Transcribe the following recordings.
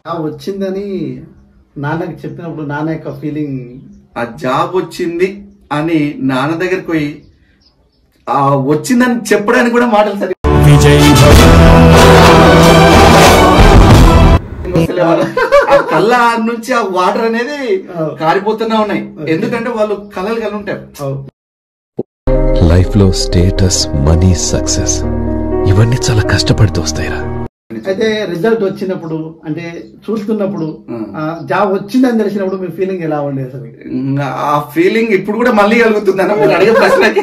వచ్చిందని నాన్నకి చెప్పినప్పుడు నాన్న యొక్క ఫీలింగ్, ఆ జాబ్ వచ్చింది అని నాన్న దగ్గరికి పోయి ఆ వచ్చిందని చెప్పడానికి కూడా మాటలు సరి కళ్ళ నుంచి ఆ వాటర్ అనేది కారిపోతూనే ఉన్నాయి. ఎందుకంటే వాళ్ళు కళలు కలిగి ఉంటారు. లైఫ్ లో స్టేటస్, మనీ, సక్సెస్ ఇవన్నీ చాలా కష్టపడితే వస్తాయిరా. అయితే రిజల్ట్ వచ్చినప్పుడు అంటే చూస్తున్నప్పుడు జాబ్ వచ్చిందని తెలిసినప్పుడు మీ ఫీలింగ్ ఎలా ఉండేది అసలు? ఆ ఫీలింగ్ ఇప్పుడు కూడా మళ్ళీ కలుగుతుందన్న మీరు అడిగే ప్రశ్నకి.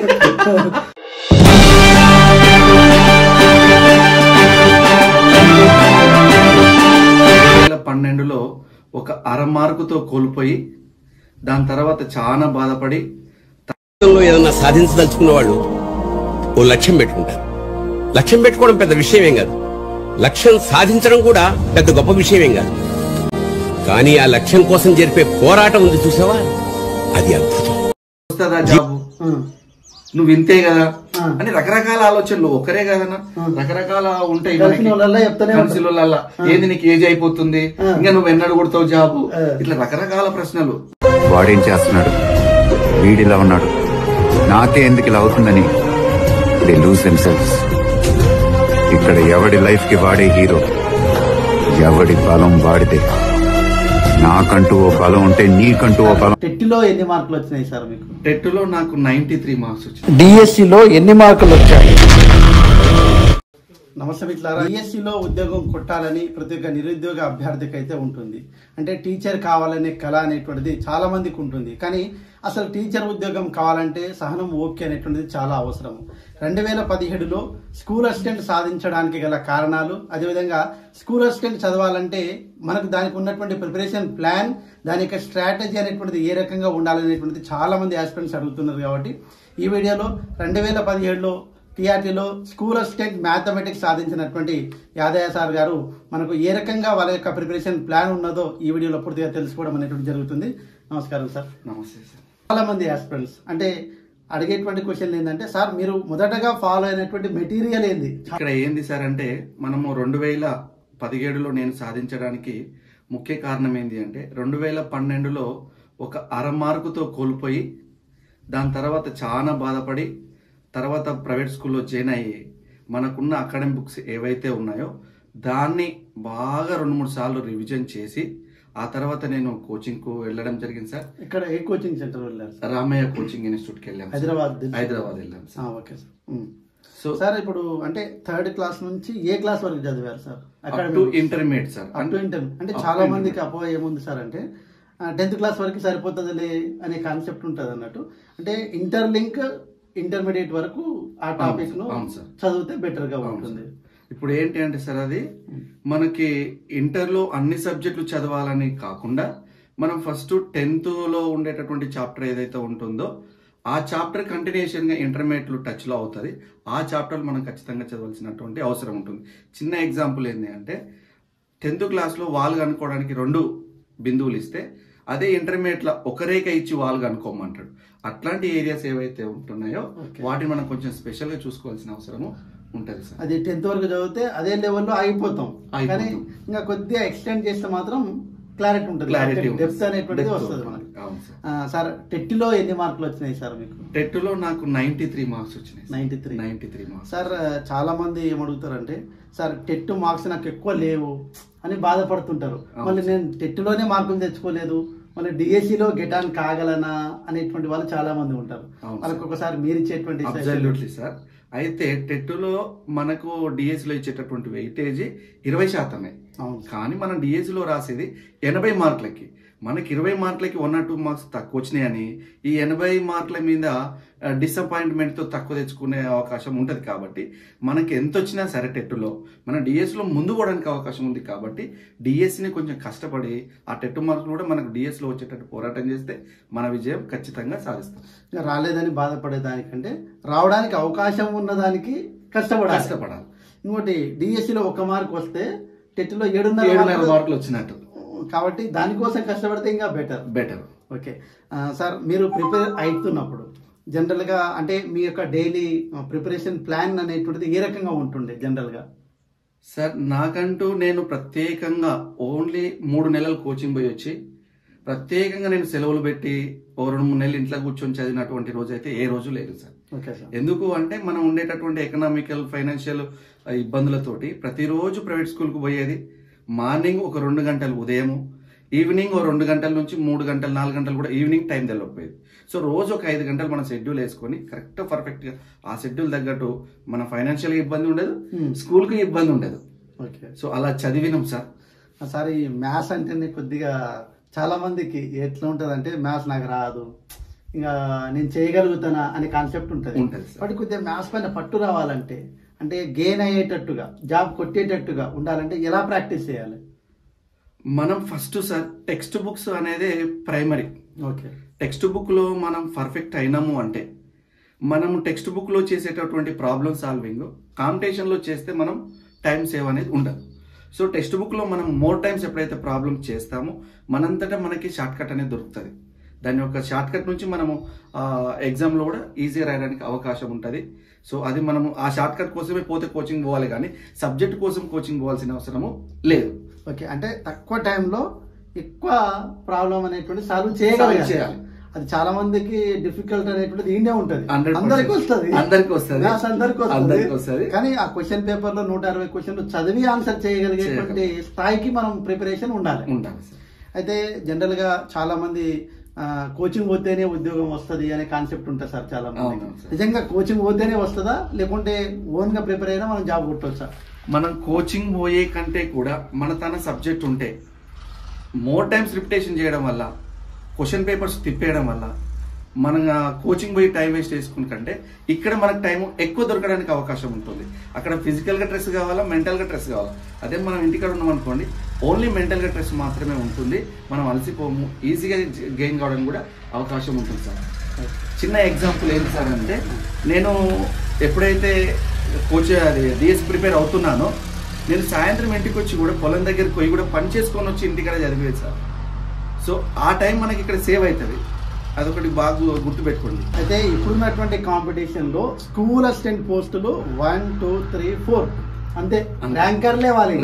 2012లో ఒక అర మార్కుతో కోల్పోయి దాని తర్వాత చాలా బాధపడి ఏదన్నా సాధించదలుచుకున్న వాళ్ళు ఓ లక్ష్యం పెట్టుకుంటారు. లక్ష్యం పెట్టుకోవడం పెద్ద విషయమేం కాదు, లక్ష్యం సాధించడం కూడా పెద్ద గొప్ప విషయమేం కాదు. కానీ ఆ లక్ష్యం కోసం జరిపే పోరాటం ఉంది చూసావా, అది అద్భుతం. వస్తుందా జాబు, నువ్వు ఇంతే కదా అని రకరకాల ఆలోచనలు. ఒకరే కదన్నా, రకరకాల ఉంటాయి. ఏది నీకు ఏజ్ అయిపోతుంది, ఇంకా నువ్వు ఎన్నడు కొడతావు జాబు, ఇట్లా రకరకాల ప్రశ్నలు. వాడేం చేస్తున్నాడు, వీడిలా ఉన్నాడు, నాకే ఎందుకు ఇలా అవుతుందని దే లూజ్ దెమ్సెల్వ్స్. ఇక్కడ ఎవడి లైఫ్ కి వాడే హీరో, ఎవడి బలం వాడితే. నాకంటూ ఓ బలం ఉంటే నీకంటూ ఓ బలం. టెట్లో ఎన్ని మార్కులు వచ్చినాయి సార్ మీకు? టెట్లో నాకు 93 మార్క్స్ వచ్చాయి. డిఎస్సిలో ఎన్ని మార్కులు వచ్చాయి? నమస్తే మిత్రులారా, డిఎస్సిలో ఉద్యోగం కొట్టాలని ప్రతి ఒక్క నిరుద్యోగ అభ్యర్థికి అయితే ఉంటుంది. అంటే టీచర్ కావాలనే కళ అనేటువంటిది చాలా మందికి ఉంటుంది. కానీ అసలు టీచర్ ఉద్యోగం కావాలంటే సహనం, ఓపిక అనేటువంటిది చాలా అవసరం. 2017లో స్కూల్ అసిస్టెంట్ సాధించడానికి గల కారణాలు, అదేవిధంగా స్కూల్ అసిస్టెంట్ చదవాలంటే మనకు దానికి ఉన్నటువంటి ప్రిపరేషన్ ప్లాన్, దాని యొక్క స్ట్రాటజీ అనేటువంటిది ఏ రకంగా ఉండాలనేటువంటిది చాలా మంది ఆస్పిరెంట్స్ అడుగుతున్నారు. కాబట్టి ఈ వీడియోలో 2017లో టీఆర్టీలో స్కూల్ అసిస్టెంట్ మ్యాథమెటిక్స్ సాధించినటువంటి యాదయ్య సార్ గారు మనకు ఏ రకంగా వాళ్ళ యొక్క ప్రిపరేషన్ ప్లాన్ ఉన్నదో ఈ వీడియోలో పూర్తిగా తెలుసుకోవడం అనేటువంటి జరుగుతుంది. నమస్కారం సార్. నమస్తే సార్. చాలా మంది ఆస్పిరెంట్స్ అంటే అడిగేటువంటి క్వశ్చన్ ఏంటంటే, సార్ మీరు మొదటగా ఫాలో అయినటువంటి మెటీరియల్ ఏంది? ఇక్కడ ఏంది సార్ అంటే, మనము 2017లో నేను సాధించడానికి ముఖ్య కారణం ఏంది అంటే, 2012లో ఒక అర మార్కుతో కోల్పోయి దాని తర్వాత చాలా బాధపడి తర్వాత ప్రైవేట్ స్కూల్లో జాయిన్ అయ్యి మనకున్న అకాడమిక్ బుక్స్ ఏవైతే ఉన్నాయో దాన్ని బాగా 2-3 సార్లు రివిజన్ చేసి ఆ తర్వాత నేను కోచింగ్కు వెళ్ళడం జరిగింది సార్. ఇక్కడ ఏ కోచింగ్ సెంటర్ వెళ్ళారు? రామయ్య కోచింగ్ ఇన్స్టిట్యూట్కి వెళ్ళాం. హైదరాబాద్ వెళ్ళాం sir. Okay sir. So sir ఇప్పుడు అంటే 3rd క్లాస్ నుంచి ఏ క్లాస్ వరకు చదివారు సార్? Intermediate sir. అంటే చాలా మందికి అపోహ ఏముంది సార్ అంటే 10th క్లాస్ వరకు సరిపోతుందిలే అనే కాన్సెప్ట్ ఉంటుంది అన్నట్టు. అంటే ఇంటర్లింక్ ఇంటర్మీడియట్ వరకు ఆ టాపిక్ ను చదివితే బెటర్ గా ఉంటుంది. ఇప్పుడు ఏంటి అంటే సార్, అది మనకి ఇంటర్లో అన్ని సబ్జెక్టులు చదవాలని కాకుండా మనం ఫస్ట్ 10th లో ఉండేటటువంటి చాప్టర్ ఏదైతే ఉంటుందో ఆ చాప్టర్ కంటిన్యూషన్ గా ఇంటర్మీడియట్ టచ్ లో అవుతుంది. ఆ చాప్టర్ మనం ఖచ్చితంగా చదవాల్సినటువంటి అవసరం ఉంటుంది. చిన్న ఎగ్జాంపుల్ ఏంటి అంటే, 10th క్లాస్లో వాల్ కనుక్కోవడానికి 2 బిందువులు ఇస్తే అదే ఇంటర్మీడియట్ లో ఒక రేఖ ఇచ్చి వాల్ కనుక్కోమంటాడు. అట్లాంటి ఏరియాస్ ఏవైతే ఉంటున్నాయో వాటిని మనం కొంచెం స్పెషల్ గా చూసుకోవాల్సిన అవసరము ఉంటది సార్. అది 10th వరకు చదివితే అదే లెవెల్లో ఆగిపోతాం, కానీ ఇంకా కొద్దిగా ఎక్స్టెండ్ చేస్తే మాత్రం క్లారిటీ ఉంటుంది, డెప్త్ అనేటువంటిది వస్తుంది మనకి. సార్ టెట్లో ఎన్ని మార్కులు వచ్చినాయి సార్ మీకు? టెట్లో నాకు 93 మార్క్స్ వచ్చినాయి. 93 మార్క్స్. సార్ చాలా మంది ఏమడుగుతారంటే, సార్ టెట్ మార్క్స్ నాకు ఎక్కువ లేవు అని బాధపడుతుంటారు. మళ్ళీ నేను టెట్లోనే మార్కులు తెచ్చుకోలేదు, మళ్ళీ డిఎస్సిలో గెట్ ఆన్ కాగలనా అనేటువంటి వాళ్ళు చాలా మంది ఉంటారు. వాళ్ళకి ఒకసారి మీరు ఇచ్చేటువంటి అబ్సల్యూట్లీ సార్. అయితే టెట్లో మనకు డిఎస్సిలో ఇచ్చేటటువంటి వెయిటేజ్ 20%. కానీ మనం డిఎస్సిలో రాసేది 80 మార్కులకి. మనకి 20 మార్కులకి 1 or 2 మార్క్స్ తక్కువ వచ్చినాయని ఈ 80 మార్కుల మీద డిసప్పాయింట్మెంట్ తో తక్కువ తెచ్చుకునే అవకాశం ఉంటది. కాబట్టి మనకి ఎంత వచ్చినా సరే టెట్లో మన డిఎస్సిలో ముందు పోవడానికి అవకాశం ఉంది. కాబట్టి డిఎస్సిని కొంచెం కష్టపడి ఆ టెట్ మార్కులు కూడా మనకు డిఎస్సిలో వచ్చేటట్టు పోరాటం చేస్తే మన విజయం ఖచ్చితంగా సాధిస్తాం. రాలేదని బాధపడేదానికంటే రావడానికి అవకాశం ఉన్నదానికి కష్టపడాలి. ఇంకోటి డిఎస్సిలో 1 మార్క్ వస్తే టెట్లో 7.5 మార్కులు వచ్చినట్టు. కాబట్టి దానికోసం కష్టపడితే ఇంకా బెటర్. ఓకే సార్, మీరు ప్రిపేర్ అవుతున్నప్పుడు జనరల్ గా అంటే మీ యొక్క డైలీ ప్రిపరేషన్ ప్లాన్ అనేటువంటిది ఏ రకంగా ఉంటుండే జనరల్ గా? సార్ నాకంటూ నేను ప్రత్యేకంగా ఓన్లీ 3 నెలలు కోచింగ్ పోయి వచ్చి ప్రత్యేకంగా నేను సెలవులు పెట్టి ఓ 2-3 నెలలు ఇంట్లో కూర్చొని చదివినటువంటి రోజు అయితే ఏ రోజు లేదు సార్. ఎందుకు అంటే మనం ఉండేటటువంటి ఎకనామికల్ ఫైనాన్షియల్ ఇబ్బందులతోటి ప్రతిరోజు ప్రైవేట్ స్కూల్కి పోయేది. మార్నింగ్ ఒక 2 గంటలు ఉదయము, ఈవినింగ్ 2 గంటల నుంచి 3 గంటలు 4 గంటలు కూడా ఈవినింగ్ టైం తెలియకపోయేది. సో రోజు ఒక 5 గంటలు మనం షెడ్యూల్ వేసుకొని కరెక్ట్ పర్ఫెక్ట్ గా ఆ షెడ్యూల్ తగ్గట్టు మన ఫైనాన్షియల్ ఇబ్బంది ఉండదు, స్కూల్ కి ఇబ్బంది ఉండదు. సో అలా చదివినాం సార్. సార్ ఈ మ్యాథ్స్ అంటేనే కొద్దిగా చాలా మందికి ఎట్లా ఉంటది అంటే మ్యాథ్స్ నాకు రాదు, ఇంకా నేను చేయగలుగుతానా అనే కాన్సెప్ట్ ఉంటుంది. బట్ కొద్దిగా మ్యాథ్స్ పైన పట్టు రావాలంటే, అంటే గెయిన్ అయ్యేటట్టుగా జాబ్ కొట్టేటట్టుగా ఉండాలంటే ఎలా ప్రాక్టీస్ చేయాలి? మనం ఫస్ట్ సార్ టెక్స్ట్ బుక్స్ అనేది ప్రైమరీ. ఓకే, టెక్స్ట్ బుక్ లో మనం పర్ఫెక్ట్ అయినాము అంటే మనం టెక్స్ట్ బుక్ లో చేసేటటువంటి ప్రాబ్లమ్ సాల్వింగ్ కాంపిటీషన్ లో చేస్తే మనం టైం సేవ్ అనేది ఉండదు. సో టెక్స్ట్ బుక్ లో మనం మోర్ టైమ్స్ ఎప్పుడైతే ప్రాబ్లమ్ చేస్తామో మనంతటా మనకి షార్ట్ కట్ అనేది దొరుకుతుంది. దాని యొక్క షార్ట్ కట్ నుంచి మనము ఎగ్జామ్ లో కూడా ఈజీగా రాయడానికి అవకాశం ఉంటుంది. సో అది మనము ఆ షార్ట్ కట్ కోసమే పోతే కోచింగ్ పోవాలి, కానీ సబ్జెక్ట్ కోసం కోచింగ్ పోవాల్సిన అవసరము లేదు. ఓకే, అంటే తక్కువ టైంలో ఎక్కువ ప్రాబ్లం అనేటువంటి సాల్వ్ చేయాలి. అది చాలా మందికి డిఫికల్ట్ అనేటువంటిది ఈయనే ఉంటది, అందరికి వస్తుంది. కానీ ఆ క్వశ్చన్ పేపర్ లో 160 క్వశ్చన్లు చదివి ఆన్సర్ చేయగలిగేటువంటి స్థాయికి మనం ప్రిపరేషన్ ఉండాలి. అయితే జనరల్ గా చాలా మంది కోచింగ్ పోతేనే ఉద్యోగం వస్తుంది అనే కాన్సెప్ట్ ఉంటుంది సార్ చాలా మంది. నిజంగా కోచింగ్ పోతేనే వస్తుందా, లేకుంటే ఓన్ గా ప్రిపేర్ అయినా మనం జాబ్ కొట్టవచ్చా? మనం కోచింగ్ పోయే కంటే కూడా మన తన సబ్జెక్ట్ ఉంటే మోర్ టైమ్స్ రిపిటేషన్ చేయడం వల్ల, క్వశ్చన్ పేపర్స్ తిప్పేయడం వల్ల మన కోచింగ్ పోయి టైం వేస్ట్ చేసుకుని కంటే ఇక్కడ మనకు టైం ఎక్కువ దొరకడానికి అవకాశం ఉంటుంది. అక్కడ ఫిజికల్ గా స్ట్రెస్ కావాలా, మెంటల్ గా స్ట్రెస్ కావాలా. అదే మనం ఇంటికాడ ఉన్నాం అనుకోండి, ఓన్లీ మెంటల్ గా స్ట్రెస్ మాత్రమే ఉంటుంది, మనం అలసిపోము, ఈజీగా గెయిన్ కావడానికి కూడా అవకాశం ఉంటుంది సార్. చిన్న ఎగ్జాంపుల్ ఏంటి సార్ అంటే, నేను ఎప్పుడైతే డిఎస్ ప్రిపేర్ అవుతున్నానో నేను సాయంత్రం ఇంటికి వచ్చి కూడా పొలం దగ్గరికి పోయి కూడా పని చేసుకొని వచ్చి ఇంటికాడ చదివేది సార్. సో ఆ టైం మనకి ఇక్కడ సేవ్ అవుతుంది, అదొకటి బాగా గుర్తుపెట్టుకోండి. అయితే ఇప్పుడున్నటువంటి కాంపిటీషన్ లో స్కూల్ అసిస్టెంట్ పోస్టులు 1, 2, 3, 4 అంతే, ర్యాంకర్లే వాళ్ళు.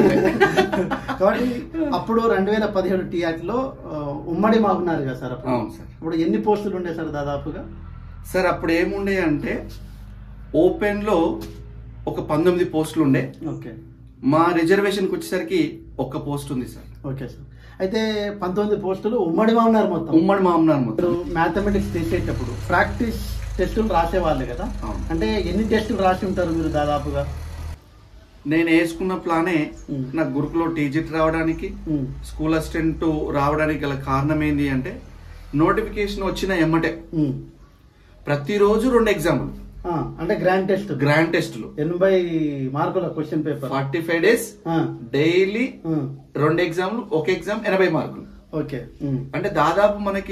కాబట్టి అప్పుడు 2017 టీఆర్టీ లో ఉమ్మడి మాగున్నారు కదా సార్. అవును సార్. అప్పుడు ఎన్ని పోస్టులు ఉండే సార్ దాదాపుగా? సార్ అప్పుడు ఏముండే అంటే ఓపెన్ లో ఒక 19 పోస్టులు ఉండే. ఓకే, మా రిజర్వేషన్ కి వచ్చేసరికి 1 పోస్ట్ ఉంది సార్. Okay sir. అయితే 19 పోస్టులు ఉమ్మడి మామూనారు మొత్తం. మ్యాథమెటిక్స్ చేసేటప్పుడు ప్రాక్టీస్ టెస్టులు రాసేవాళ్ళు కదా, అంటే ఎన్ని టెస్టులు రాసి ఉంటారు మీరు దాదాపుగా? నేను వేసుకున్న ప్లానే నాకు గురుకులో టీజెట్ రావడానికి, స్కూల్ అసిస్టెంట్ రావడానికి గల కారణం ఏంటి అంటే, నోటిఫికేషన్ వచ్చిన ఎమ్మటే ప్రతిరోజు 2 ఎగ్జామ్లు, అంటే గ్రాండ్ టెస్టులు 80 మార్కుల క్వశ్చన్ పేపర్, 45 days డైలీ 2 ఎగ్జామ్లు, 1 ఎగ్జామ్ 80 మార్కులు. ఓకే, అంటే దాదాపు మనకి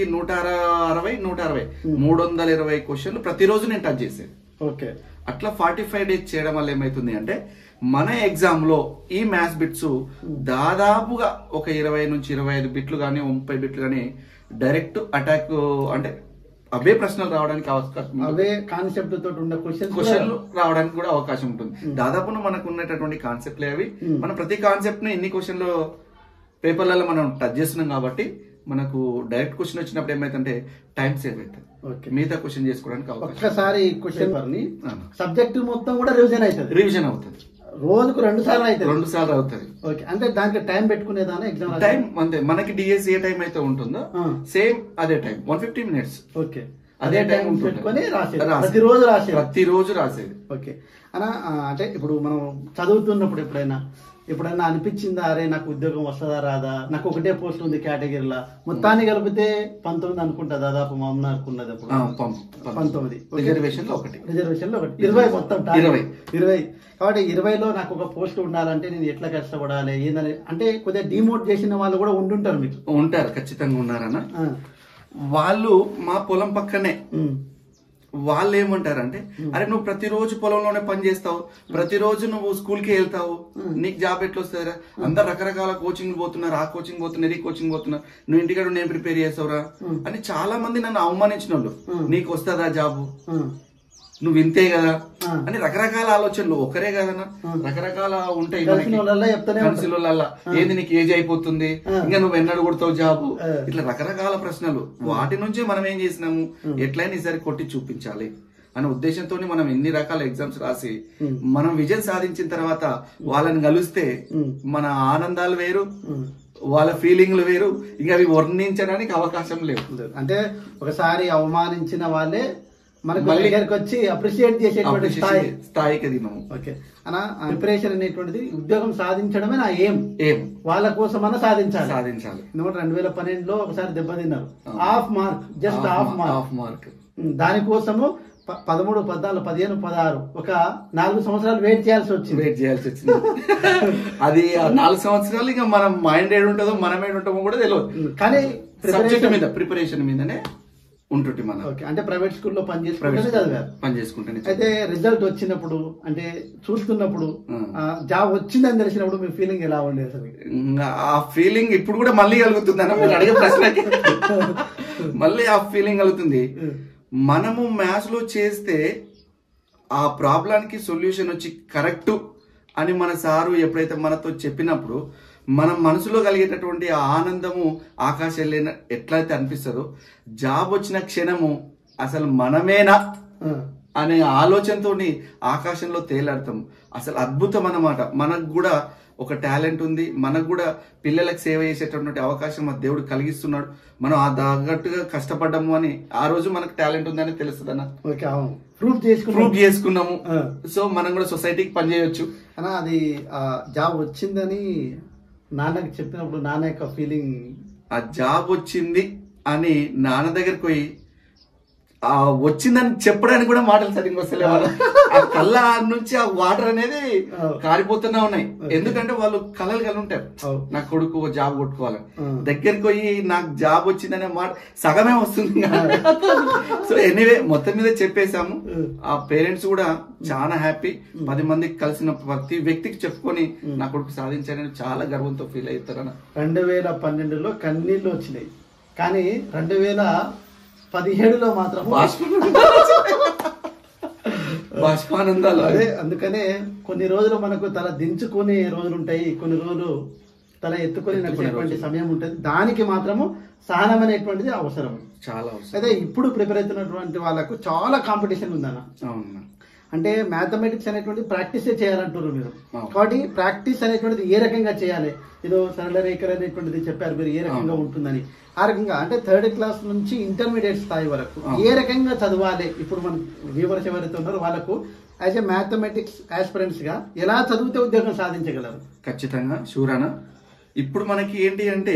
160 320 క్వశ్చన్లు ప్రతిరోజు నేను టచ్ చేసేది. ఓకే, అట్లా 45 days చేయడం వల్ల ఏమైతుంది అంటే, మన ఎగ్జామ్ లో ఈ మ్యాథ్స్ బిట్స్ దాదాపుగా ఒక 20 నుంచి 25 బిట్లు కానీ 30 బిట్లు కానీ డైరెక్ట్ అటాక్, అంటే అవే ప్రశ్నలు రావడానికి అవకాశం, అవే కాన్సెప్ట్ తోటి ఉన్న క్వశ్చన్లు రావడానికి కూడా అవకాశం ఉంటుంది. దాదాపు మనకు ఉన్నటువంటి కాన్సెప్ట్లే అవి. మనం ప్రతి కాన్సెప్ట్ ని ఎన్ని క్వశ్చన్లు పేపర్లలో మనం టచ్ చేస్తున్నాం కాబట్టి మనకు డైరెక్ట్ క్వశ్చన్ వచ్చినప్పుడు ఏమైతుంటే టైం సేవ్ అవుతుంది, మిగతా క్వశ్చన్ చేసుకోవడానికి అవకాశం. ఒక్కసారి క్వశ్చన్ సబ్జెక్ట్ మొత్తం కూడా రివిజన్ అవుతుంది. రోజుకు 2 సార్లు అవుతుంది. ఓకే, అంటే దానికి టైం పెట్టుకునేదాన్ని ఎగ్జామ్ టైం అంతే. మనకి డిఎస్ ఏ టైం అయితే ఉంటుందో సేమ్ అదే టైం 150 minutes. ఓకే, అదే టైం పెట్టుకొని ప్రతిరోజు రాసేది. ఓకే అన్న, అంటే ఇప్పుడు మనం చదువుతున్నప్పుడు ఎప్పుడైనా అనిపించిందా, అరే నాకు ఉద్యోగం వస్తుందా రాదా, నాకు ఒకటే పోస్ట్ ఉంది కేటగిరీలో, మొత్తాన్ని కలిపితే 19 అనుకుంటా దాదాపు మా అమ్మ అనుకున్నది అప్పుడు 19, రిజర్వేషన్ లో ఒకటి 20 మొత్తం 20. కాబట్టి 20లో నాకు ఒక పోస్ట్ ఉండాలంటే నేను ఎట్లా కష్టపడాలి ఏందని, అంటే కొద్దిగా డిమోట్ చేసిన వాళ్ళు కూడా ఉంటుంటారు, మీకు ఉంటారు, ఖచ్చితంగా ఉన్నారన్న. వాళ్ళు మా పొలం పక్కనే, వాళ్ళు ఏమంటారంటే, అరే నువ్వు ప్రతిరోజు పొలంలోనే పని చేస్తావు, ప్రతిరోజు నువ్వు స్కూల్కి వెళ్తావు, నీకు జాబ్ ఎట్లా వస్తుందిరా, అందరు రకరకాల కోచింగ్ పోతున్నారు, ఆ కోచింగ్ పోతున్నారు, ఈ కోచింగ్ పోతున్నారు, నువ్వు ఇంటికాడ నేను ప్రిపేర్ చేస్తావురా అని చాలా మంది నన్ను అవమానించిన వాళ్ళు. నీకు వస్తుందా జాబు, నువ్వు ఇంతే కదా అని రకరకాల ఆలోచనలు. ఒకరే కదన్నా, రకరకాల ఉంటాయి కౌన్సిలర్ల. ఏది నీకు ఏజ్ అయిపోతుంది, ఇంకా నువ్వు ఎన్నడు కొడతావు జాబు, ఇట్లా రకరకాల ప్రశ్నలు. వాటి నుంచి మనం ఏం చేసినాము, ఎట్లయినా ఈసారి కొట్టి చూపించాలి అనే ఉద్దేశంతో మనం ఎన్ని రకాల ఎగ్జామ్స్ రాసి మనం విజయం సాధించిన తర్వాత వాళ్ళని కలిస్తే మన ఆనందాలు వేరు, వాళ్ళ ఫీలింగ్లు వేరు, ఇంకా అవి వర్ణించడానికి అవకాశం లేవు. అంటే ఒకసారి అవమానించిన వాళ్ళే మనకు దగ్గరికి వచ్చి అప్రిషియేట్ చేసేటువంటి స్థాయికి అది మనం. ఓకే అన్న, ప్రిపరేషన్ అనేటువంటిది ఉద్యోగం సాధించడమే నా ఏం వాళ్ళ కోసం అన్న సాధించాలి. ఎందుకంటే 2012లో ఒకసారి దెబ్బతిన్నారు, half mark, just half mark. దానికోసము 13, 14, 15, 16 ఒక 4 సంవత్సరాలు వెయిట్ చేయాల్సి వచ్చింది. అది 4 సంవత్సరాలు ఇంకా మనం మైండ్ ఏడు ఉంటుందో మనం ఏడు ఉంటామో కూడా తెలియదు, కానీ సబ్జెక్ట్ మీద ప్రిపరేషన్ మీదనే ఉంటుంది మనం. అంటే ప్రైవేట్ స్కూల్లో పనిచేసుకుంటే అయితే రిజల్ట్ వచ్చినప్పుడు, అంటే చూస్తున్నప్పుడు, జాబ్ వచ్చిందని తెలిసినప్పుడు మీ ఫీలింగ్ ఎలా ఉండేది అసలు? ఆ ఫీలింగ్ ఇప్పుడు కూడా మళ్ళీ కలుగుతుంది అన్న, మీరు అడిగే ప్రశ్నకి మళ్ళీ ఆ ఫీలింగ్ కలుగుతుంది. మనము మ్యాథ్స్ లో చేస్తే ఆ ప్రాబ్లానికి సొల్యూషన్ వచ్చి కరెక్ట్ అని మన సారు ఎప్పుడైతే మనతో చెప్పినప్పుడు మన మనసులో కలిగేటటువంటి ఆనందము ఆకాశం ఎట్లయితే అనిపిస్తుందో, జాబ్ వచ్చిన క్షణము అసలు మనమేనా అనే ఆలోచనతో ఆకాశంలో తేలాడతాం. అసలు అద్భుతం అన్నమాట. మనకు కూడా ఒక టాలెంట్ ఉంది, మనకు కూడా పిల్లలకు సేవ చేసేటటువంటి అవకాశం మా దేవుడు కలిగిస్తున్నాడు. మనం ఆ తగ్గట్టుగా కష్టపడ్డాము అని ఆ రోజు మనకు టాలెంట్ ఉందని తెలుస్తుంది అన్న. ప్రూవ్ చేసుకున్నాము. సో మనం కూడా సొసైటీకి పనిచేయొచ్చు అన్న. అది జాబ్ వచ్చిందని నాన్నకి చెప్పినప్పుడు నాన్న యొక్క ఫీలింగ్, ఆ జాబ్ వచ్చింది అని నాన్న దగ్గరికి పోయి వచ్చిందని చెప్పడానికి కూడా మాటలు సరిగ్గా వస్తలేవు. ఆ కళ్ళ నుంచి ఆ వాటర్ అనేది కారిపోతూనే ఉన్నాయి. ఎందుకంటే వాళ్ళు కళలు కలిగి ఉంటారు, నా కొడుకు జాబ్ కొట్టుకోవాలి. దగ్గరికి పోయి నాకు జాబ్ వచ్చిందనే మాట సగమే వస్తుంది. సో ఎనీవే మొత్తం మీద చెప్పేశాము. ఆ పేరెంట్స్ కూడా చాలా హ్యాపీ. 10 మందికి కలిసిన ప్రతి వ్యక్తికి చెప్పుకొని నా కొడుకు సాధించాలని చాలా గర్వంతో ఫీల్ అవుతారన్న. 2012లో కన్నీళ్లు వచ్చినాయి, కానీ 2017లో మాత్రం బాష్పానందాలు. అదే అందుకనే కొన్ని రోజులు మనకు తల దించుకునే రోజులు ఉంటాయి, కొన్ని రోజులు తల ఎత్తుకొని నడిచేటువంటి సమయం ఉంటుంది. దానికి మాత్రము సహనం అనేటువంటిది అవసరం, చాలా అవసరం. అయితే ఇప్పుడు ప్రిపేర్ అవుతున్నటువంటి వాళ్ళకు చాలా కాంపిటీషన్ ఉందన్న. అంటే మ్యాథమెటిక్స్ అనేటువంటి ప్రాక్టీస్ చేయాలంటారు మీరు, కాబట్టి ప్రాక్టీస్ అనేటువంటిది ఏ రకంగా చేయాలి, ఏదో సరళ రేఖలు అనేటువంటిది చెప్పారు మీరు, ఏ రకంగా ఉంటుందని. ఆ రకంగా అంటే 3rd క్లాస్ నుంచి ఇంటర్మీడియట్ స్థాయి వరకు ఏ రకంగా చదవాలి, ఇప్పుడు మన వ్యూవర్స్ ఎవరైతే ఉన్నారో వాళ్ళకు యాజ్ ఎ మ్యాథమెటిక్స్ ఆస్పిరెంట్స్ గా ఎలా చదివితే ఉద్యోగం సాధించగలరు? ఖచ్చితంగా షూరానా. ఇప్పుడు మనకి ఏంటి అంటే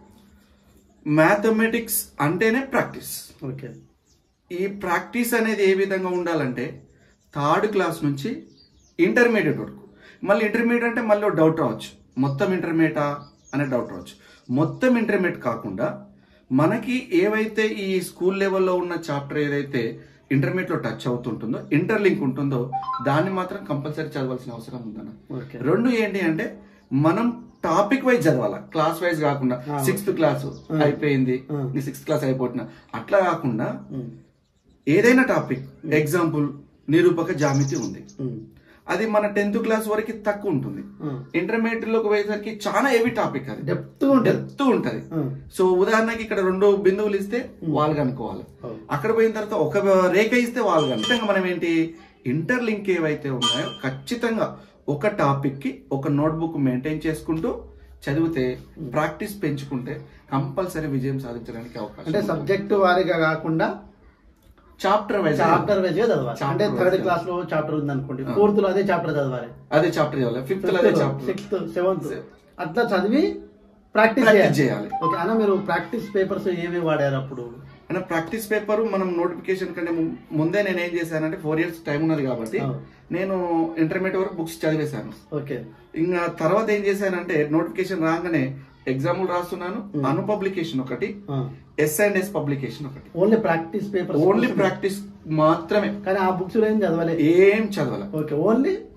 మ్యాథమెటిక్స్ అంటేనే ప్రాక్టీస్. ఓకే, ఈ ప్రాక్టీస్ అనేది ఏ విధంగా ఉండాలంటే 3rd క్లాస్ నుంచి ఇంటర్మీడియట్ వరకు. మళ్ళీ ఇంటర్మీడియట్ అంటే మళ్ళీ డౌట్ రావచ్చు, మొత్తం ఇంటర్మీడియటా అనే డౌట్ రావచ్చు. మొత్తం ఇంటర్మీడియట్ కాకుండా మనకి ఏవైతే ఈ స్కూల్ లెవెల్లో ఉన్న చాప్టర్ ఏదైతే ఇంటర్మీడియట్ లో టచ్ అవుతుంటుందో, ఇంటర్లింక్ ఉంటుందో దాన్ని మాత్రం కంపల్సరీ చదవాల్సిన అవసరం ఉందన్న. 2 ఏంటి అంటే మనం టాపిక్ వైజ్ చదవాలా, క్లాస్ వైజ్ కాకుండా 6th క్లాస్ అయిపోయింది 6th క్లాస్ అయిపోతున్నా అట్లా కాకుండా ఏదైనా టాపిక్, ఎగ్జాంపుల్ నిరూపక జామితి ఉంది, అది మన 10th క్లాస్ వరకు తక్కువ ఉంటుంది. ఇంటర్మీడియట్ లోకి పోయేసరికి చాలా హెవీ టాపిక్, అది డెప్త్ ఉంటది. సో ఉదాహరణకి ఇక్కడ 2 బిందువులు ఇస్తే వాళ్ళు కనుక్కోవాలి, అక్కడ పోయిన తర్వాత ఒక రేఖ ఇస్తే వాళ్ళు కనుక మనం ఏంటి ఇంటర్లింక్ ఏవైతే ఉన్నాయో ఖచ్చితంగా ఒక టాపిక్ కి ఒక నోట్బుక్ మెయింటైన్ చేసుకుంటూ చదివితే, ప్రాక్టీస్ పెంచుకుంటే కంపల్సరీ విజయం సాధించడానికి అవకాశం. అంటే సబ్జెక్టు వారీగా కాకుండా చాప్టర్ వైజ్ చదవాలి. అంటే 3rd క్లాస్ లో చాప్టర్ ఉంది అనుకోండి, 4th లో అదే చాప్టర్ చదవాలి, అదే చాప్టర్ చదవాలి, 5th లో అదే చాప్టర్, 6th 7th అట్లా చదివి ప్రాక్టీస్ చేయాలి. ఓకే అన్న, మీరు ప్రాక్టీస్ పేపర్స్ ఏవి వాడారు అప్పుడు? అన్న ప్రాక్టీస్ పేపర్ మనం నోటిఫికేషన్ కంటే ముందే నేను ఏం చేశానంటే 4 years టైం ఉన్నది కాబట్టి నేను ఇంటర్మీడియట్ వరకు బుక్స్ చదివేశాను. ఓకే, ఇంకా తర్వాత ఏం చేశానంటే నోటిఫికేషన్ రాగానే ఎగ్జామ్లు రాస్తున్నాను, అను పబ్లికేషన్ ఒకటి, S&S పబ్లికేషన్ ఒకటి, only practice paper, only practice మాత్రమే. కానీ ఆ బుక్స్ ఏం చదవాలి? ఏం చదవాలి. ఓకే, ఓన్లీ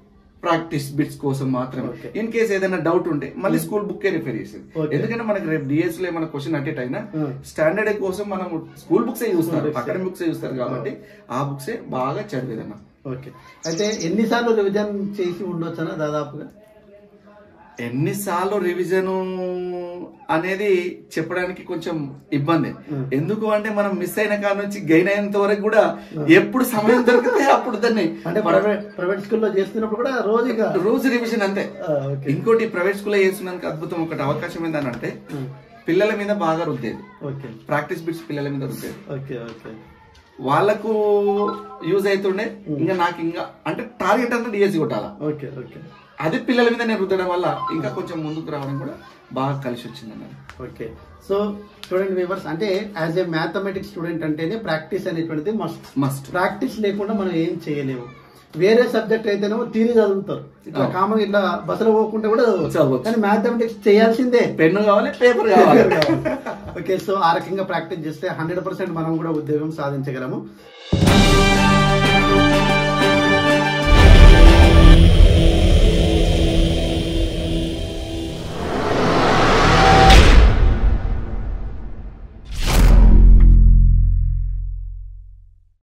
ప్రాక్టీస్ బిట్స్ కోసం మాత్రమే. Okay. ఇన్ కేస్ ఏదైనా డౌట్ ఉంటే మళ్ళీ స్కూల్ బుక్ రిఫర్ చేసేది. Okay. ఎందుకంటే మనకి రేపు డిఎస్ లో ఏమైనా క్వశ్చన్ అటెట్ అయినా స్టాండర్డ్ కోసం మనం స్కూల్ బుక్స్ చూస్తారు, అకాడమిక్ బుక్స్ చూస్తారు కాబట్టి ఆ బుక్స్ బాగా చదివేదన్న. ఓకే, అయితే ఎన్నిసార్లు రివిజన్ చేసి ఉండొచ్చనా దాదాపుగా? ఎన్నిసార్లు రివిజన్ అనేది చెప్పడానికి కొంచెం ఇబ్బంది. ఎందుకు అంటే మనం మిస్ అయిన కాడ నుంచి గెయిన్ అయినంత వరకు కూడా ఎప్పుడు సమయం దొరికితే అప్పుడు దాన్ని అంటే ప్రైవేట్ స్కూల్లో చేస్తున్నప్పుడు కూడా రోజు రివిజన్ అంతే. ఇంకోటి ప్రైవేట్ స్కూల్లో చేస్తున్నందుకు అద్భుతం ఒకటి అవకాశం ఏంటంటే పిల్లల మీద బాగా రుద్దేది, ప్రాక్టీస్ బిట్స్ పిల్లల మీద రుద్దేది. వాళ్ళకు యూజ్ అవుతుండే. ఇంకా నాకు ఇంకా అంటే టార్గెట్ అంతా డిఎస్సి కొట్టాలా, అది పిల్లల మీద నేను రుద్దడం వల్ల ఇంకా కొంచెం ముందుకు రావడం కూడా బాగా కలిసి వచ్చింది అన్నది. ఓకే, సో స్టూడెంట్ వ్యూవర్స్, అంటే యాజ్ ఏ మ్యాథమెటిక్స్ స్టూడెంట్ అంటేనే ప్రాక్టీస్ అనేటువంటిది మస్ట్. ప్రాక్టీస్ లేకుండా మనం ఏం చేయలేము. వేరే సబ్జెక్ట్ అయితేనేమో థియరీ చదువుతారు, ఇట్లా కామన్ ఇట్లా బస్సులో పోకుండా కూడా చదవచ్చు, కానీ మ్యాథమెటిక్స్ చేయాల్సిందే, పెన్ను కావాలి, పేపర్ కావాలి. ఓకే, సో ఆ రకంగా ప్రాక్టీస్ చేస్తే 100% మనం కూడా ఉద్యోగం సాధించగలము.